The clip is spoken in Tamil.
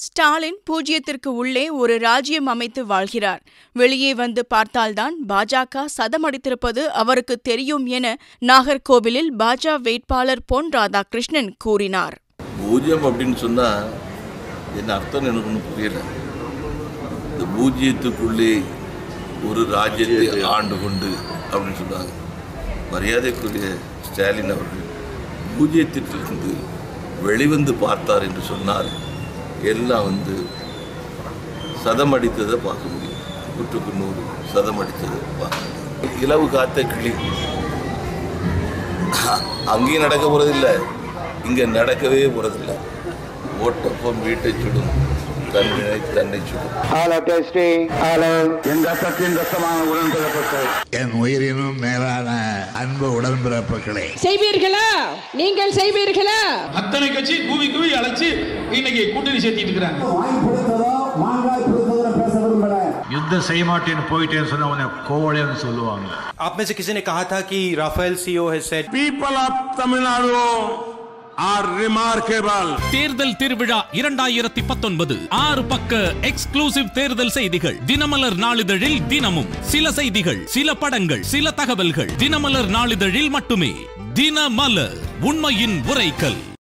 ஸ்டாலின் பூஜ்யத்திற்கு உள்ளே ஒரு ராஜ்யம் அமைத்து வாழ்கிறார். வெளியே வந்து பார்த்தால்தான் பாஜக சதமடித்திருப்பது அவருக்கு தெரியும் என நாகர்கோவிலில் பாஜக வேட்பாளர் பொன் ராதாகிருஷ்ணன் கூறினார். பூஜ்யம் அப்படின்னு சொன்னா என்ன அர்த்தம் எனக்கு ஒன்றும் புரியல. இந்த பூஜ்யத்துக்குள்ளே ஒரு ராஜ்யத்தை ஆண்டு கொண்டு அப்படின்னு சொன்னாங்க. மரியாதைக்குரிய ஸ்டாலின் அவர்கள் பூஜ்யத்திலிருந்து வெளிவந்து பார்த்தார் என்று சொன்னால் எல்லாம் சதமடித்ததை பார்க்க முடியும். 100 சதமடித்ததை பார்க்க முடியும். இலவு காத்த கிளி அங்கேயும் நடக்க போறதில்லை, இங்கே நடக்கவே போறதில்லை. ஓட்டப்பம் வீட்டை சுடும், தன்னை சுடும். என் உயிரினும் மேலான அன்பு உடன்பிறப்புகளே, செய்வீர்களா? நீங்கள் செய்வீர்களா? அத்தனை கட்சி கூவி அழைச்சு இன்னைக்கு கூட்டணி சேர்த்திட்டு இருக்கிறாங்க. யுத்தம் செய்ய மாட்டேன்னு போயிட்டேன்னு சொன்ன கோவலைன்னு சொல்லுவாங்க. आप में से किसी ने कहा था कि Rafale CEO has said people of Tamil Nadu are remarkable. தேர்தல் திருவிழா 2019 6 பக்க எக்ஸ்க்ளூசிவ் தேர்தல் செய்திகள். தினமலர் நாளிதழில் தினமும் சில செய்திகள், சில படங்கள், சில தகவல்கள். தினமலர் நாளிதழில் மட்டுமே. தினமலர், உண்மையின் உரைக்கல்.